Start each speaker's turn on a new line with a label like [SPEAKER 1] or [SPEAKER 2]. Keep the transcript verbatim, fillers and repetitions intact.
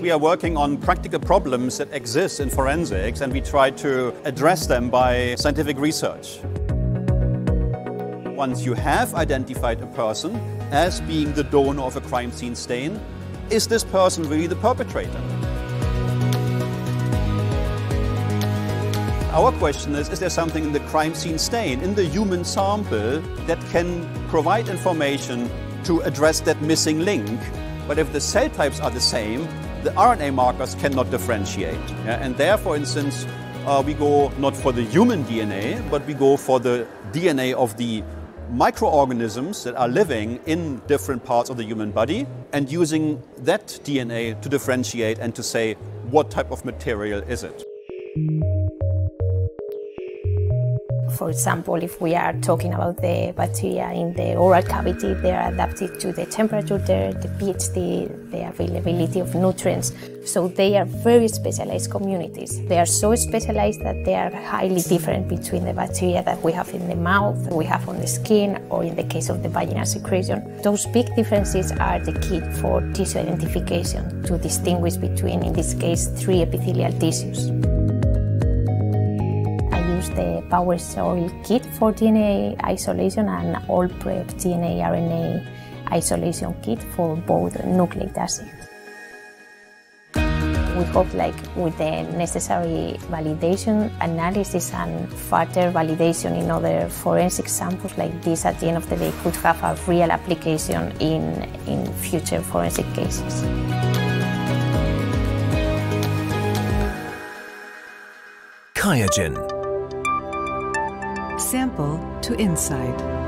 [SPEAKER 1] We are working on practical problems that exist in forensics, and we try to address them by scientific research. Once you have identified a person as being the donor of a crime scene stain, is this person really the perpetrator? Our question is, is there something in the crime scene stain, in the human sample, that can provide information to address that missing link? But if the cell types are the same, the R N A markers cannot differentiate. Yeah? And there, for instance, uh, we go not for the human D N A, but we go for the D N A of the microorganisms that are living in different parts of the human body, and using that D N A to differentiate and to say what type of material is it.
[SPEAKER 2] For example, if we are talking about the bacteria in the oral cavity, they are adapted to the temperature there, the pH, the, the availability of nutrients. So they are very specialized communities. They are so specialized that they are highly different between the bacteria that we have in the mouth, we have on the skin, or in the case of the vaginal secretion. Those big differences are the key for tissue identification, to distinguish between, in this case, three epithelial tissues. The PowerSoil kit for D N A isolation and All Prep D N A R N A isolation kit for both nucleic acids. We hope, like, with the necessary validation, analysis and further validation in other forensic samples like this, at the end of the day, could have a real application in, in future forensic cases.
[SPEAKER 3] QIAGEN.
[SPEAKER 4] Sample to insight.